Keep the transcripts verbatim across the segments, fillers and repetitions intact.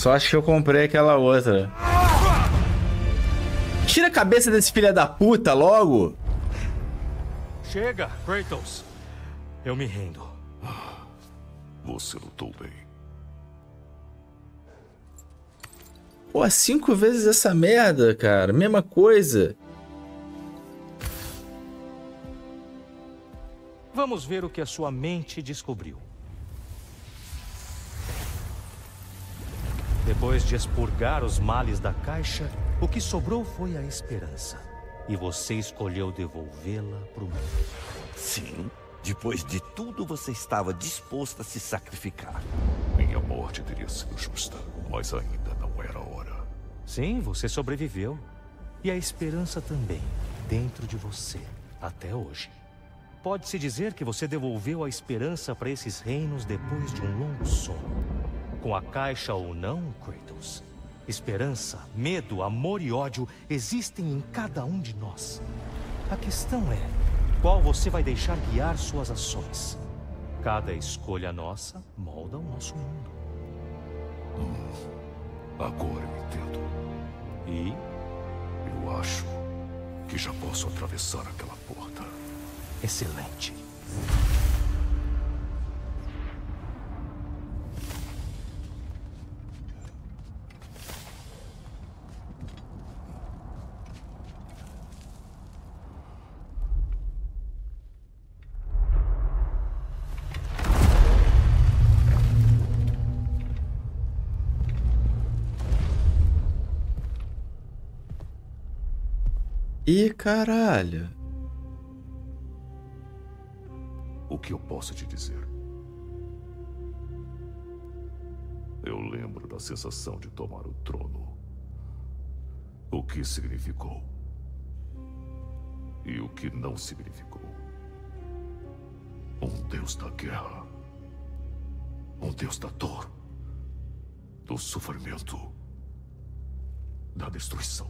Sorte que eu comprei aquela outra. Tira a cabeça desse filho da puta logo. Chega, Kratos. Eu me rendo. Você lutou bem. Pô, cinco vezes essa merda, cara. Mesma coisa. Vamos ver o que a sua mente descobriu. Depois de expurgar os males da caixa, o que sobrou foi a esperança. E você escolheu devolvê-la pro mundo. Sim. Depois de tudo, você estava disposto a se sacrificar. Minha morte teria sido justa, mas ainda não era a hora. Sim, você sobreviveu. E a esperança também, dentro de você, até hoje. Pode-se dizer que você devolveu a esperança para esses reinos depois de um longo sono. Com a caixa ou não, Kratos, esperança, medo, amor e ódio existem em cada um de nós. A questão é, qual você vai deixar guiar suas ações? Cada escolha nossa molda o nosso mundo. Hum, agora eu entendo. E? Eu acho que já posso atravessar aquela porta. Excelente. Ih, caralho. O que eu posso te dizer? Eu lembro da sensação de tomar o trono. O que significou. E o que não significou. Um deus da guerra. Um deus da dor. Do sofrimento. Da destruição.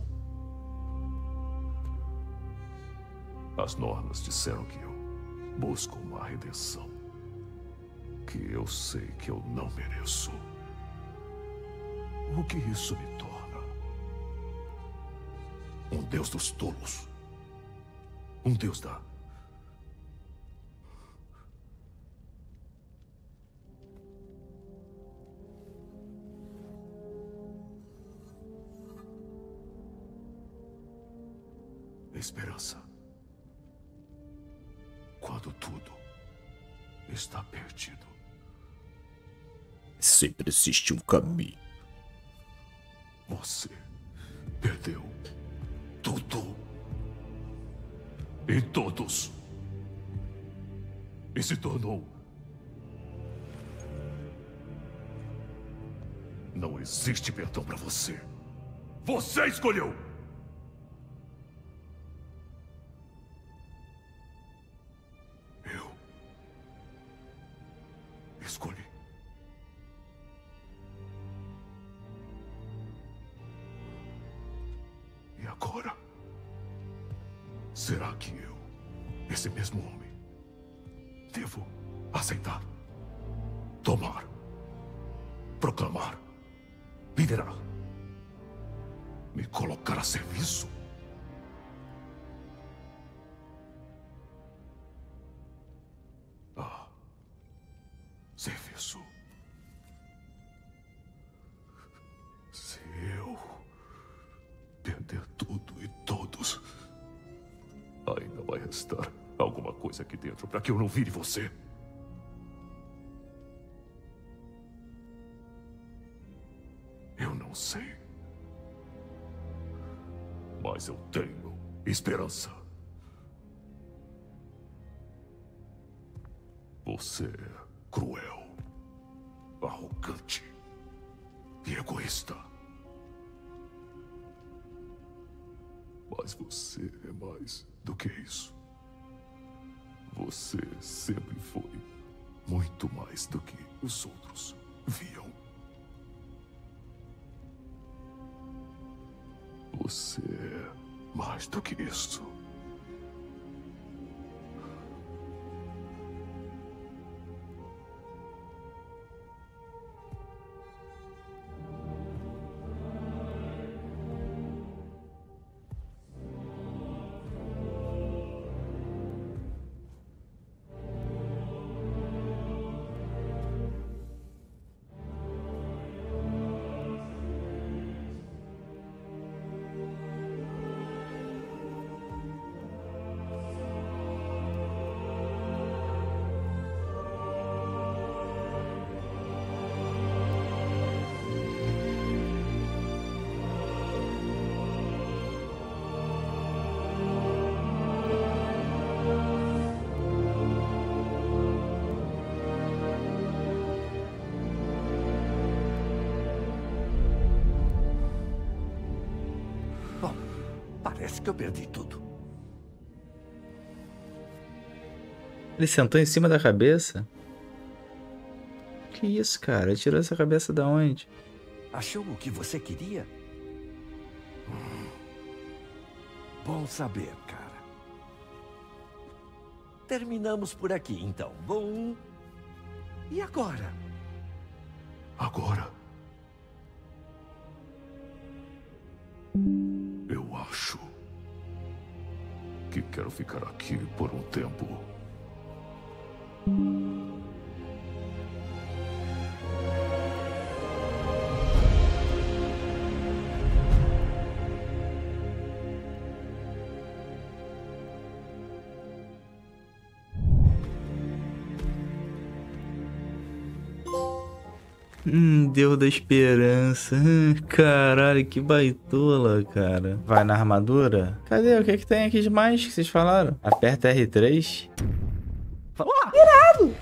As nornas disseram que eu busco uma redenção que eu sei que eu não mereço. O que isso me torna? Um deus dos tolos. Um deus da... esperança. Quando tudo está perdido. Sempre existe um caminho. Você perdeu tudo. E todos. E se tornou. Não existe perdão para você. Você escolheu! Escolhi. E agora? Será que eu, esse mesmo homem, devo aceitar, tomar, proclamar, liderar, me colocar a serviço? Serviço. Se eu perder tudo e todos, ainda vai restar alguma coisa aqui dentro para que eu não vire você. Eu não sei. Mas eu tenho esperança. Você é cruel, arrogante e egoísta. Mas você é mais do que isso. Você sempre foi muito mais do que os outros viam. Você é mais do que isso. Parece que eu perdi tudo. Ele sentou em cima da cabeça? Que isso, cara? Ele tirou essa cabeça da onde? Achou o que você queria? Hum. Bom saber, cara. Terminamos por aqui, então. Bom... E agora? Agora... eu acho... que quero ficar aqui por um tempo. Hum, Deus da esperança. Hum, caralho, que baitola, cara. Vai na armadura? Cadê? O que que tem aqui de mais que vocês falaram? Aperta R três. Oh, irado!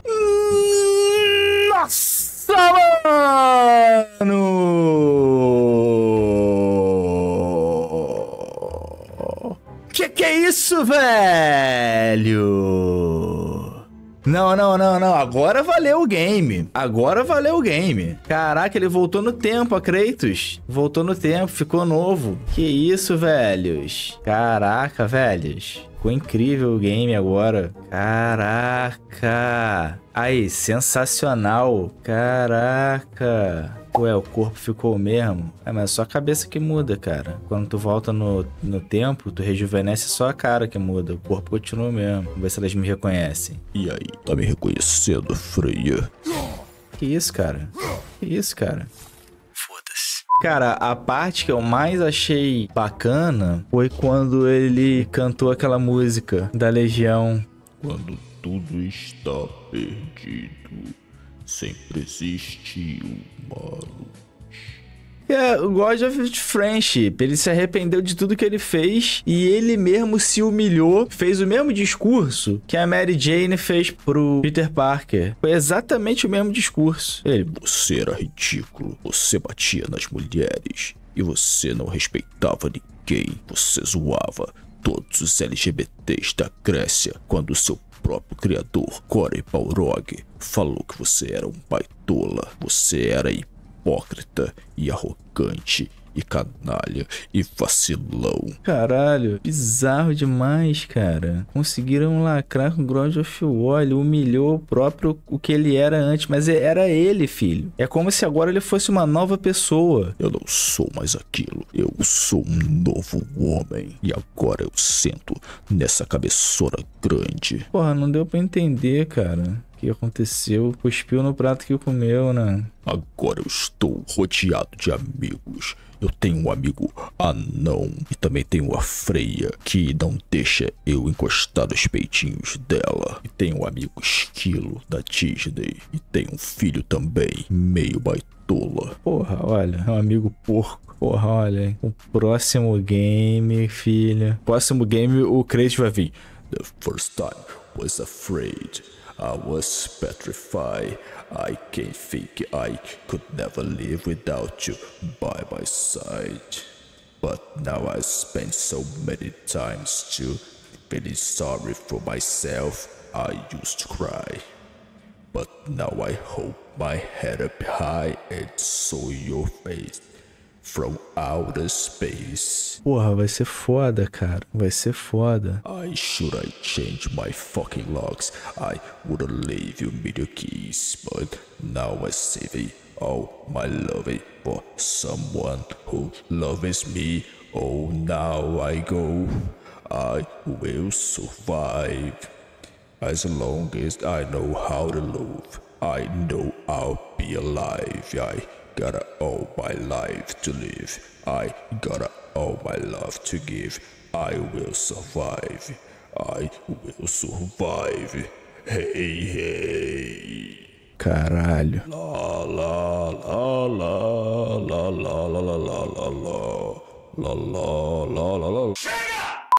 Nossa, mano! Que que é isso, velho? Não, não, não, não. Agora valeu o game. Agora valeu o game. Caraca, ele voltou no tempo, a Kratos. Voltou no tempo, ficou novo. Que isso, velhos. Caraca, velhos. Ficou incrível o game agora. Caraca. Aí, sensacional. Caraca. Ué, o corpo ficou o mesmo? É, mas é só a cabeça que muda, cara. Quando tu volta no, no tempo, tu rejuvenesce só a cara que muda. O corpo continua o mesmo. Vamos ver se elas me reconhecem. E aí, tá me reconhecendo, Freya? Que isso, cara? Que isso, cara? Foda-se. Cara, a parte que eu mais achei bacana foi quando ele cantou aquela música da Legião. Quando tudo está perdido, sempre existe uma luz. É, o God of Friendship, ele se arrependeu de tudo que ele fez e ele mesmo se humilhou, fez o mesmo discurso que a Mary Jane fez pro Peter Parker. Foi exatamente o mesmo discurso. Ele, você era ridículo, você batia nas mulheres e você não respeitava ninguém, você zoava todos os L G B Ts da Grécia quando seu próprio criador, Corey Balrog, falou que você era um baitola, você era hipócrita e arrogante e canalha e vacilão. Caralho, bizarro demais, cara. Conseguiram lacrar com God of War, ele humilhou o próprio o que ele era antes, mas era ele, filho. É como se agora ele fosse uma nova pessoa. Eu não sou mais aquilo, eu sou um novo homem. E agora eu sento nessa cabeçona grande. Porra, não deu pra entender, cara. O que aconteceu? Cuspiu no prato que comeu, né? Agora eu estou rodeado de amigos. Eu tenho um amigo anão e também tenho a Freya, que não deixa eu encostar nos peitinhos dela. E tenho um amigo esquilo da Disney. E tenho um filho também, meio baitola. Porra, olha, é um amigo porco. Porra, olha, hein? O próximo game, filha. Próximo game, o Kratos vai vir. The first time was afraid. I was petrified. I can't think I could never live without you by my side. But now I spent so many times to feeling sorry for myself. I used to cry. But now I hold my head up high and saw your face from outer space. Porra, vai ser foda, cara. Vai ser foda. I should I change my fucking locks. I wouldn't leave you middle keys, but now I save all my loving for someone who loves me. Oh, now I go. I will survive. As long as I know how to love, I know I'll be alive. I got all my life to live. I got all my love to give. I will survive. I will survive. Hey, hey. Caralho. La la la la la la la la la la la la la la la. Que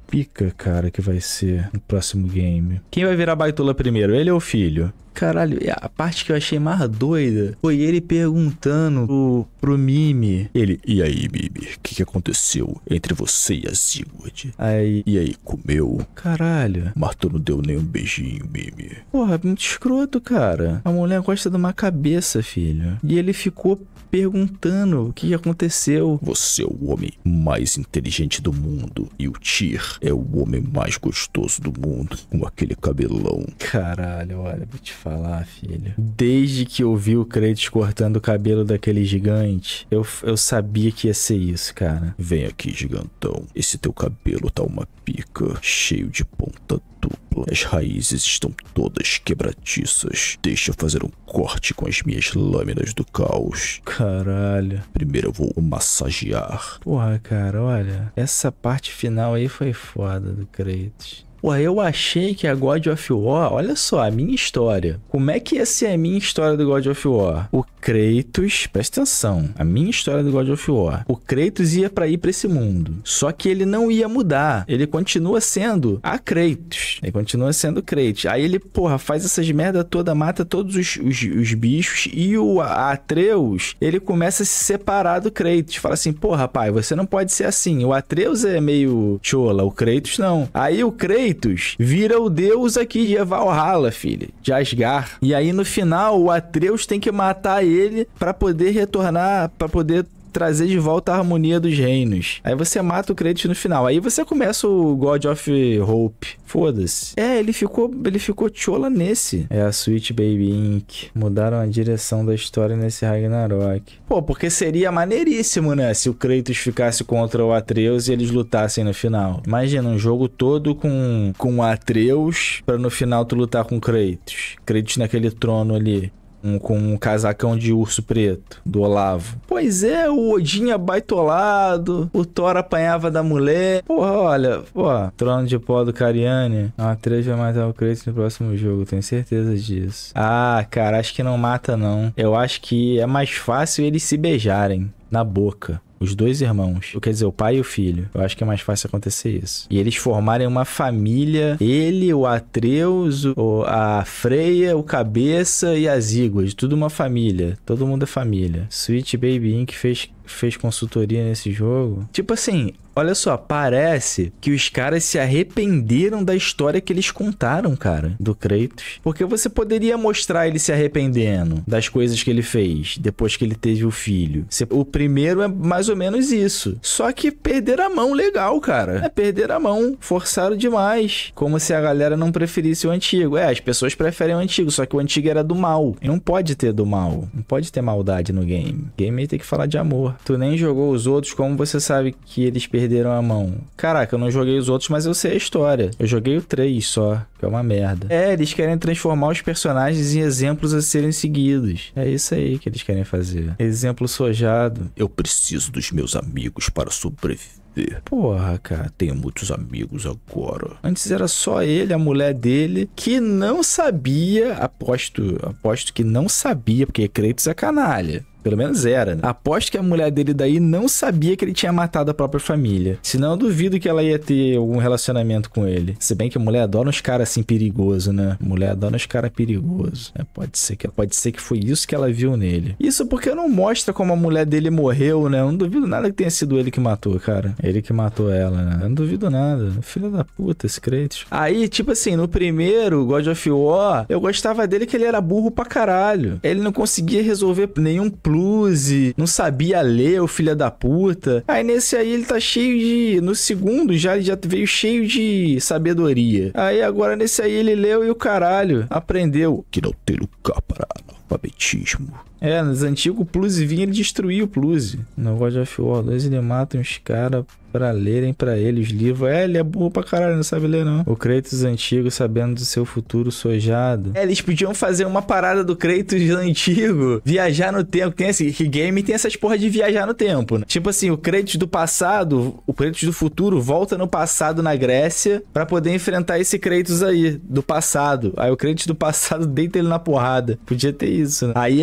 pica, cara, que vai ser no próximo game. Quem vai virar baitola primeiro, ele ou o filho? Caralho, a parte que eu achei mais doida foi ele perguntando pro, pro Mimi. Ele, e aí, Mimi, o que, que aconteceu entre você e a Sigurd? Aí, E aí, comeu? caralho. Mas tu não deu nem um beijinho, Mimi. Porra, muito escroto, cara. A mulher gosta de uma cabeça, filho. E ele ficou perguntando o que aconteceu. Você é o homem mais inteligente do mundo. E o Tyr é o homem mais gostoso do mundo. Com aquele cabelão. Caralho, olha, vou te falar, filho. Desde que eu vi o Kratos cortando o cabelo daquele gigante, eu, eu sabia que ia ser isso, cara. Vem aqui, gigantão. Esse teu cabelo tá uma pica. Cheio de ponta dupla. As raízes estão todas quebradiças. Deixa eu fazer um corte com as minhas lâminas do caos. Caralho. Primeiro eu vou massagear. Porra, cara, olha. Essa parte final aí foi foda do Kratos. Pô, eu achei que a God of War... Olha só, a minha história. Como é que ia ser a minha história do God of War? O Kratos... Presta atenção. A minha história do God of War. O Kratos ia pra ir pra esse mundo. Só que ele não ia mudar. Ele continua sendo a Kratos. Ele continua sendo Kratos. Aí ele, porra, faz essas merda toda, mata todos os, os, os bichos. E o Atreus, ele começa a se separar do Kratos. Fala assim, porra, pai, você não pode ser assim. O Atreus é meio chola, o Kratos não. Aí o Kratos vira o deus aqui de Valhalla, filho, de Asgard. E aí no final o Atreus tem que matar ele pra poder retornar, pra poder trazer de volta a harmonia dos reinos. Aí você mata o Kratos no final. Aí você começa o God of Hope. Foda-se. É, ele ficou, ele ficou chola nesse. É a Sweet Baby Incorporated. Mudaram a direção da história nesse Ragnarok. Pô, porque seria maneiríssimo, né? Se o Kratos ficasse contra o Atreus e eles lutassem no final. Imagina um jogo todo com, com o Atreus pra no final tu lutar com o Kratos. Kratos naquele trono ali. Um, com um casacão de urso preto, do Olavo. Pois é, o Odin abaitolado, o Thor apanhava da mulher. Porra, olha, pô, trono de pó do Cariane. A Atreus vai matar o Kratos no próximo jogo, tenho certeza disso. Ah, cara, acho que não mata não. Eu acho que é mais fácil eles se beijarem na boca. Os dois irmãos. Quer dizer, o pai e o filho. Eu acho que é mais fácil acontecer isso. E eles formarem uma família. Ele, o Atreus, o, a Freya, o Cabeça e a Sigurd. Tudo uma família. Todo mundo é família. Sweet Baby Incorporated fez, fez consultoria nesse jogo. Tipo assim... Olha só, parece que os caras se arrependeram da história que eles contaram, cara, do Kratos. Porque você poderia mostrar ele se arrependendo das coisas que ele fez depois que ele teve o filho. O primeiro é mais ou menos isso. Só que perderam a mão legal, cara. É perder a mão. Forçaram demais. Como se a galera não preferisse o antigo. É, as pessoas preferem o antigo, só que o antigo era do mal. E não pode ter do mal. Não pode ter maldade no game. O game tem que falar de amor. Tu nem jogou os outros, como você sabe que eles perderam perderam a mão? Caraca, eu não joguei os outros, mas eu sei a história. Eu joguei o três só, que é uma merda. É, eles querem transformar os personagens em exemplos a serem seguidos. É isso aí que eles querem fazer. Exemplo sojado. Eu preciso dos meus amigos para sobreviver. Porra, cara. Tenho muitos amigos agora. Antes era só ele, a mulher dele, que não sabia, aposto, aposto que não sabia, porque Kratos é canalha. Pelo menos era, né? Aposto que a mulher dele daí não sabia que ele tinha matado a própria família. Senão eu duvido que ela ia ter algum relacionamento com ele. Se bem que a mulher adora uns caras assim perigosos, né? Mulher adora uns caras perigosos. É, pode ser que, pode ser que foi isso que ela viu nele. Isso porque não mostra como a mulher dele morreu, né? Eu não duvido nada que tenha sido ele que matou, cara. Ele que matou ela, né? Eu não duvido nada. Filho da puta, esse Kratos. Aí, tipo assim, no primeiro God of War, eu gostava dele que ele era burro pra caralho. Ele não conseguia resolver nenhum plano. Não sabia ler, o filho da puta. Aí nesse aí ele tá cheio de... No segundo já, ele já veio cheio de sabedoria. Aí agora nesse aí ele leu e o caralho aprendeu. Que não tem lugar para analfabetismo. É, nos antigos o Plus vinha, ele destruía o Plus. No God of War dois ele mata uns caras pra lerem pra ele os livros. É, ele é burro pra caralho, não sabe ler não. O Kratos antigo sabendo do seu futuro sojado. É, eles podiam fazer uma parada do Kratos antigo, viajar no tempo. Tem assim, que game tem essas porra de viajar no tempo, né? Tipo assim, o Kratos do passado, o Kratos do futuro volta no passado na Grécia pra poder enfrentar esse Kratos aí, do passado. Aí o Kratos do passado deita ele na porrada. Podia ter isso, né? Aí ele volta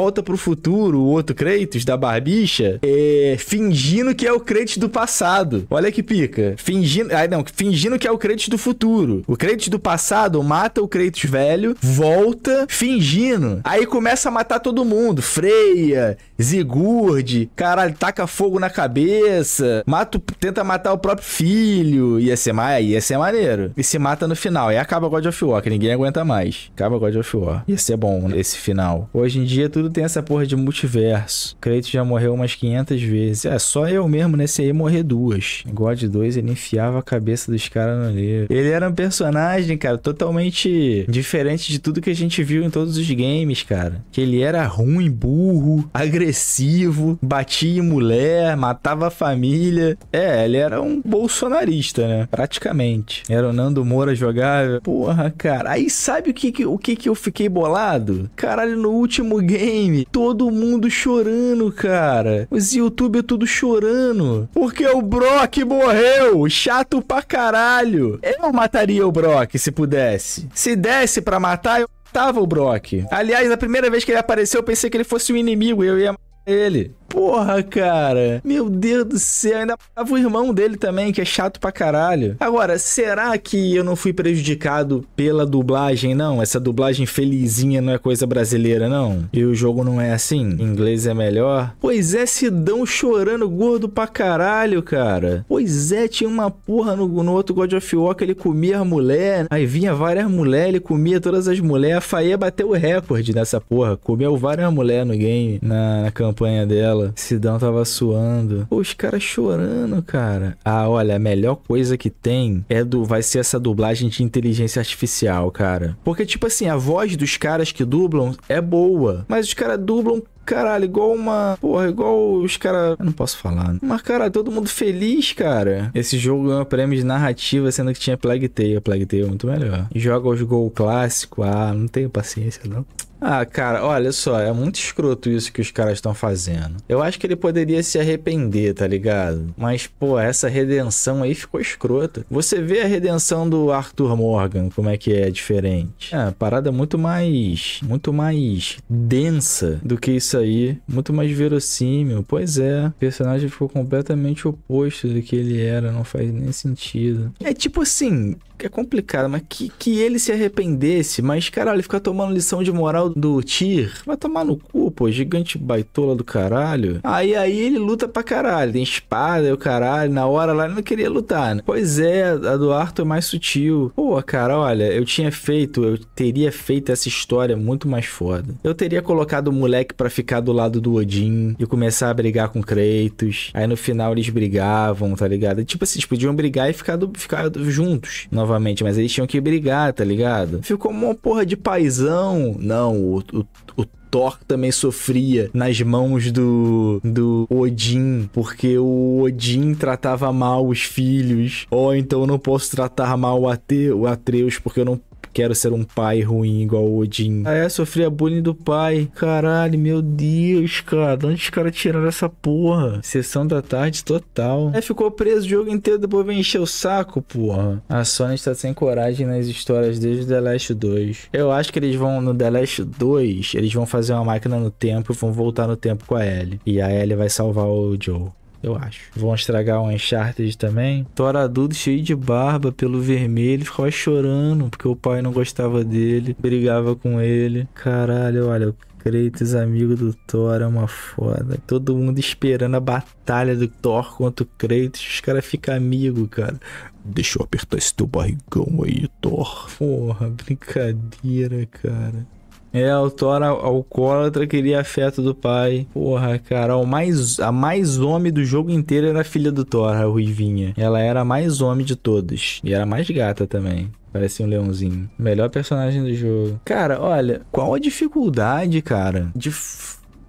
volta pro futuro, o outro Kratos da barbicha, é, fingindo que é o Kratos do passado. Olha que pica. Fingindo... Ah, não. Fingindo que é o Kratos do futuro. O Kratos do passado mata o Kratos velho, volta fingindo. Aí começa a matar todo mundo. Freya, Sigurd, caralho, taca fogo na cabeça, mata, tenta matar o próprio filho. Ia ser, ia ser maneiro. E se mata no final. E acaba God of War, que ninguém aguenta mais. Acaba God of War. Ia ser bom esse final. Hoje em dia tudo tem essa porra de multiverso. Kratos já morreu umas quinhentas vezes. É, só eu mesmo nesse aí morrer duas. God dois, ele enfiava a cabeça dos caras no livro. Ele era um personagem, cara, totalmente diferente de tudo que a gente viu em todos os games, cara. Que ele era ruim, burro, agressivo, batia em mulher, matava a família. É, ele era um bolsonarista, né? Praticamente. Era o Nando Moura jogável. Porra, cara. Aí sabe o que, que, o que, que eu fiquei bolado? Caralho, no último game, todo mundo chorando, cara. Os youtubers tudo chorando. Porque o Brock morreu. Chato pra caralho. Eu mataria o Brock se pudesse. Se desse pra matar, eu matava o Brock. Aliás, a primeira vez que ele apareceu, eu pensei que ele fosse um inimigo e eu ia matar ele. Porra, cara. Meu Deus do céu. Ainda tava o irmão dele também, que é chato pra caralho. Agora, será que eu não fui prejudicado pela dublagem, não? Essa dublagem felizinha não é coisa brasileira, não? E o jogo não é assim? Em inglês é melhor? Pois é, Sidão chorando gordo pra caralho, cara. Pois é, tinha uma porra no, no outro God of War que ele comia a mulher. Aí vinha várias mulheres, ele comia todas as mulheres. A Faye bateu o recorde nessa porra. Comeu várias mulheres no game, na, na campanha dela. Sidão tava suando. Pô, os caras chorando, cara. Ah, olha, a melhor coisa que tem é do, vai ser essa dublagem de inteligência artificial, cara. Porque, tipo assim, a voz dos caras que dublam é boa. Mas os caras dublam, caralho, igual uma... Porra, igual os caras... Eu não posso falar. Mas, cara, todo mundo feliz, cara. Esse jogo ganhou prêmio de narrativa, sendo que tinha Plague Tale. Plague Tale é muito melhor. Joga os Gol clássico. Ah, não tenho paciência, não. Ah, cara, olha só, é muito escroto isso que os caras estão fazendo. Eu acho que ele poderia se arrepender, tá ligado? Mas, pô, essa redenção aí ficou escrota. Você vê a redenção do Arthur Morgan, como é que é diferente. É, a parada é muito mais, muito mais densa do que isso aí. Muito mais verossímil. Pois é, o personagem ficou completamente oposto do que ele era, não faz nem sentido. É tipo assim... É complicado, mas que, que ele se arrependesse, mas caralho, ficar tomando lição de moral do Tyr, vai tomar no cu, pô, gigante baitola do caralho. Aí aí ele luta pra caralho, tem espada e o caralho, na hora lá ele não queria lutar, né? Pois é, a do Arthur é mais sutil. Pô, cara, olha, eu tinha feito, eu teria feito essa história muito mais foda. Eu teria colocado o moleque pra ficar do lado do Odin e começar a brigar com Kratos, aí no final eles brigavam, tá ligado? Tipo assim, eles podiam brigar e ficar, do, ficar juntos, novamente. Mas eles tinham que brigar, tá ligado? Ficou uma porra de paizão. Não, o, o, o Thor também sofria nas mãos do, do Odin, porque o Odin tratava mal os filhos. Ou então eu não posso tratar mal o, Ate, o Atreus, porque eu não quero ser um pai ruim igual o Odin. Ah, é, sofria bullying do pai. Caralho, meu Deus, cara. De onde os caras tiraram essa porra? Sessão da tarde total. Aí ficou preso o jogo inteiro, depois vem encher o saco, porra. A Sony está sem coragem nas histórias desde The Last dois. Eu acho que eles vão, no The Last dois, eles vão fazer uma máquina no tempo e vão voltar no tempo com a Ellie. E a Ellie vai salvar o Joe. Eu acho. Vão estragar o Uncharted também. Thor adulto cheio de barba, pelo vermelho, ficava chorando porque o pai não gostava dele, brigava com ele. Caralho, olha, o Kratos, amigo do Thor, é uma foda. Todo mundo esperando a batalha do Thor contra o Kratos. Os caras ficam amigos, cara. Deixa eu apertar esse teu barrigão aí, Thor. Porra, brincadeira, cara. É, o Thor alcoólatra queria afeto do pai. Porra, cara, o mais, a mais homem do jogo inteiro era a filha do Thor, a Ruivinha. Ela era a mais homem de todos. E era a mais gata também. Parecia um leãozinho. Melhor personagem do jogo. Cara, olha, qual a dificuldade, cara, de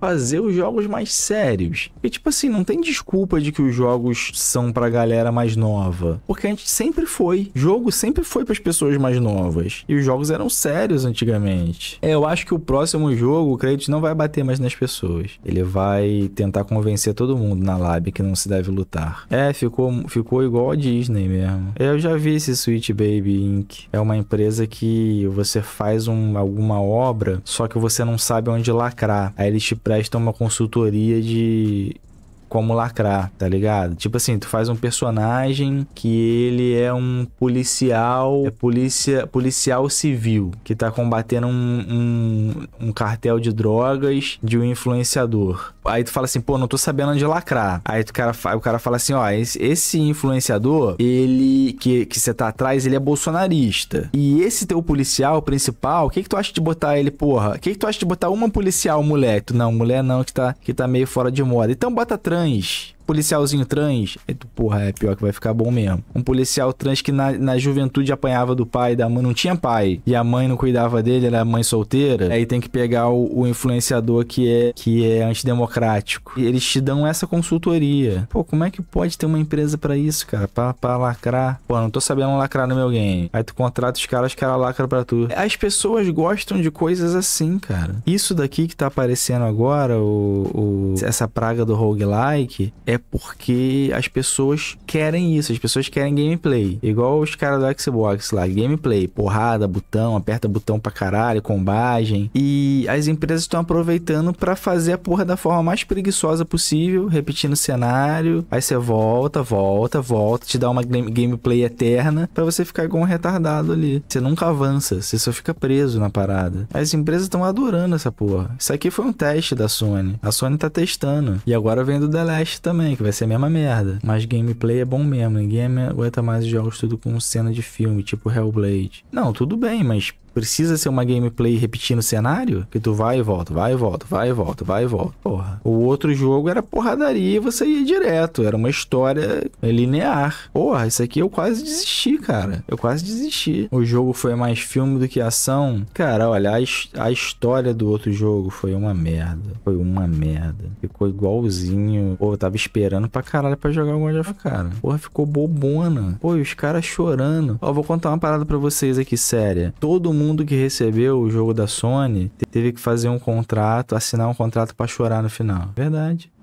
fazer os jogos mais sérios. E tipo assim, não tem desculpa de que os jogos são pra galera mais nova. Porque a gente sempre foi. Jogo sempre foi pras pessoas mais novas. E os jogos eram sérios antigamente. É, eu acho que o próximo jogo, o Kratos não vai bater mais nas pessoas. Ele vai tentar convencer todo mundo na lab que não se deve lutar. É, ficou, ficou igual a Disney mesmo. Eu já vi esse Sweet Baby Incorporated. É uma empresa que você faz um, alguma obra, só que você não sabe onde lacrar. Aí eles te prestam uma consultoria de como lacrar, tá ligado? Tipo assim, tu faz um personagem que ele é um policial, é polícia, policial civil, que tá combatendo um, um, um cartel de drogas de um influenciador. Aí tu fala assim, pô, não tô sabendo onde lacrar. Aí o cara, o cara fala assim, ó, esse, esse influenciador, ele, que que você tá atrás, ele é bolsonarista. E esse teu policial principal, o que que tu acha de botar ele, porra? O que que tu acha de botar uma policial mulher? Tu, não, mulher não, que tá, que tá meio fora de moda. Então bota trans. Policialzinho trans, aí tu, porra, é pior que vai ficar bom mesmo. Um policial trans que na, na juventude apanhava do pai e da mãe, não tinha pai, e a mãe não cuidava dele, era mãe solteira, aí tem que pegar o, o influenciador que é, que é antidemocrático. E eles te dão essa consultoria. Pô, como é que pode ter uma empresa pra isso, cara? Pra, pra lacrar? Pô, não tô sabendo lacrar no meu game. Aí tu contrata os caras, os caras lacram pra tu. As pessoas gostam de coisas assim, cara. Isso daqui que tá aparecendo agora, o, o, essa praga do roguelike, é porque as pessoas querem isso, as pessoas querem gameplay. Igual os caras do Xbox lá, gameplay, porrada, botão, aperta botão pra caralho, combagem. E as empresas estão aproveitando pra fazer a porra da forma mais preguiçosa possível, repetindo o cenário. Aí você volta, volta, volta, te dá uma game gameplay eterna pra você ficar igual um retardado ali. Você nunca avança, você só fica preso na parada. As empresas estão adorando essa porra. Isso aqui foi um teste da Sony. A Sony tá testando. E agora vem do The Last também, que vai ser a mesma merda. Mas gameplay é bom mesmo. Ninguém aguenta mais os jogos tudo com cena de filme, tipo Hellblade. Não, tudo bem, mas precisa ser uma gameplay repetindo o cenário? Que tu vai e volta, vai e volta, vai e volta, vai e volta. Porra. O outro jogo era porradaria e você ia direto. Era uma história linear. Porra, isso aqui eu quase desisti, cara. Eu quase desisti. O jogo foi mais filme do que ação. Cara, olha, a, a história do outro jogo foi uma merda. Foi uma merda. Ficou igualzinho. Pô, eu tava esperando pra caralho pra jogar o God of War, cara. Porra, ficou bobona. Pô, e os caras chorando. Ó, vou contar uma parada pra vocês aqui, séria. Todo mundo mundo que recebeu o jogo da Sony teve que fazer um contrato, assinar um contrato pra chorar no final. Verdade.